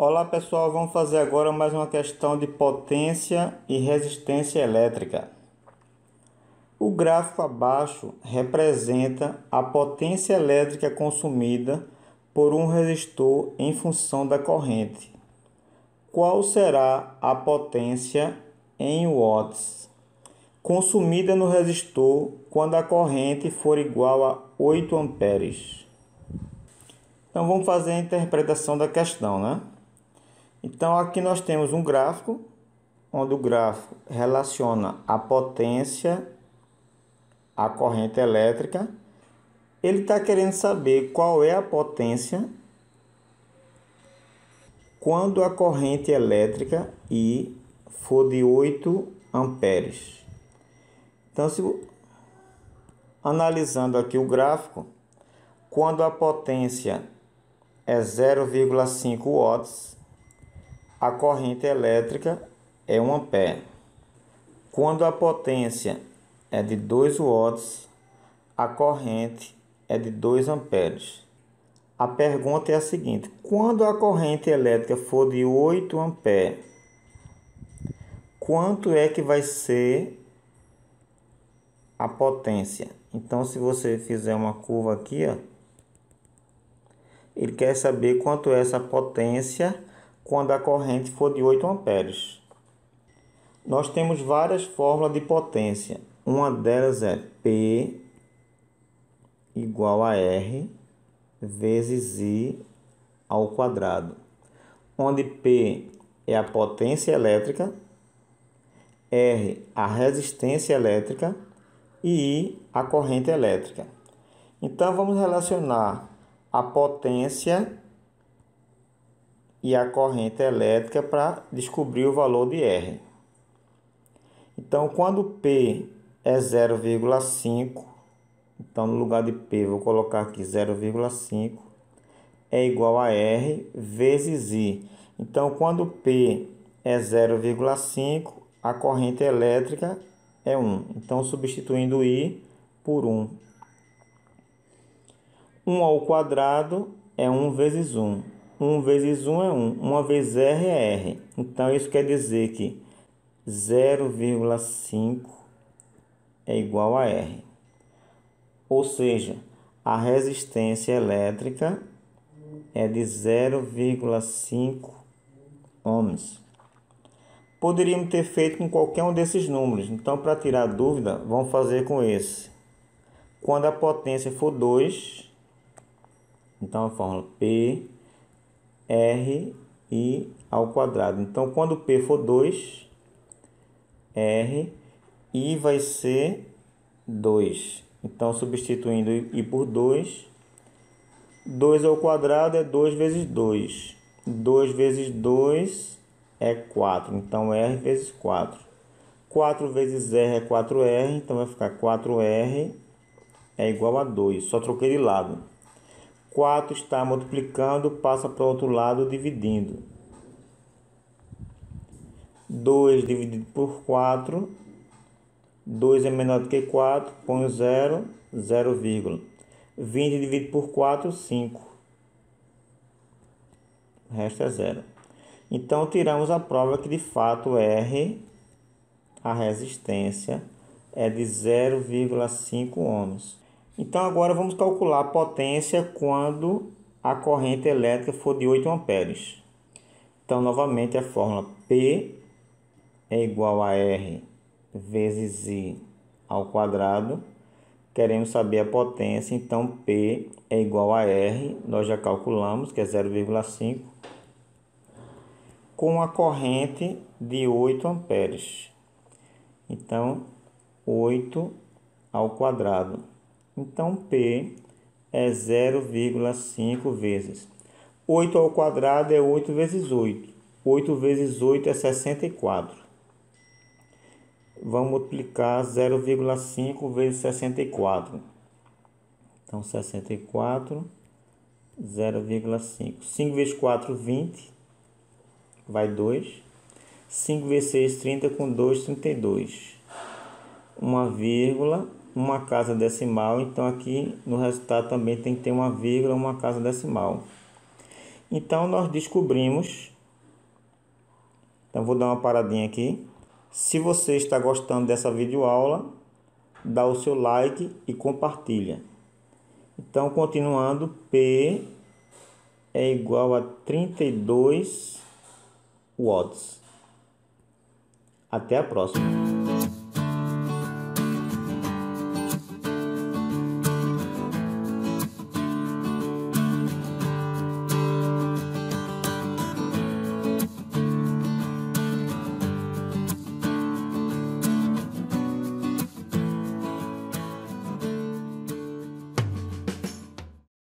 Olá pessoal, vamos fazer agora mais uma questão de potência e resistência elétrica. O gráfico abaixo representa a potência elétrica consumida por um resistor em função da corrente. Qual será a potência em watts consumida no resistor quando a corrente for igual a 8 amperes? Então vamos fazer a interpretação da questão, né? Então aqui nós temos um gráfico, onde o gráfico relaciona a potência à corrente elétrica. Ele está querendo saber qual é a potência quando a corrente elétrica I for de 8 amperes. Então, analisando aqui o gráfico, quando a potência é 0,5 watts, a corrente elétrica é 1 ampere. Quando a potência é de 2 watts, a corrente é de 2 amperes. A pergunta é a seguinte: quando a corrente elétrica for de 8 amperes, quanto é que vai ser a potência? Então, se você fizer uma curva aqui, ó, ele quer saber quanto é essa potência quando a corrente for de 8 amperes. Nós temos várias fórmulas de potência. Uma delas é P igual a R vezes I ao quadrado, onde P é a potência elétrica, R a resistência elétrica e I a corrente elétrica. Então vamos relacionar a potência e a corrente elétrica para descobrir o valor de R. Então, quando P é 0,5, então no lugar de P vou colocar aqui 0,5, é igual a R vezes I. Então, quando P é 0,5, a corrente elétrica é 1. Então, substituindo I por 1. 1 ao quadrado é 1 vezes 1. 1 vezes 1 é 1. 1 vezes R é R. Então, isso quer dizer que 0,5 é igual a R. Ou seja, a resistência elétrica é de 0,5 ohms. Poderíamos ter feito com qualquer um desses números. Então, para tirar dúvida, vamos fazer com esse. Quando a potência for 2, então a fórmula P, R, I ao quadrado. Então, quando P for 2, R, I vai ser 2. Então, substituindo I por 2, 2 ao quadrado é 2 vezes 2. 2 vezes 2 é 4. Então, R vezes 4. 4 vezes R é 4R. Então, vai ficar 4R é igual a 2. Só troquei de lado. 4 está multiplicando, passa para o outro lado dividindo. 2 dividido por 4. 2 é menor do que 4. Põe o 0, 0, 20 dividido por 4, 5. O resto é 0. Então, tiramos a prova que, de fato, R, a resistência, é de 0,5 ohms. Então, agora vamos calcular a potência quando a corrente elétrica for de 8 amperes. Então, novamente, a fórmula P é igual a R vezes I ao quadrado. Queremos saber a potência, então P é igual a R, nós já calculamos, que é 0,5, com a corrente de 8 amperes. Então, 8 ao quadrado. Então, P é 0,5 vezes. 8 ao quadrado é 8 vezes 8. 8 vezes 8 é 64. Vamos multiplicar 0,5 vezes 64. Então, 64, 0,5. 5 vezes 4, 20. Vai 2. 5 vezes 6, 30. Com 2, 32. Uma vírgula, uma casa decimal. Então, aqui no resultado também tem que ter uma vírgula, uma casa decimal. Então, nós descobrimos Então vou dar uma paradinha aqui. Se você está gostando dessa videoaula, dá o seu like e compartilha. Então, continuando, P é igual a 32 watts. Até a próxima.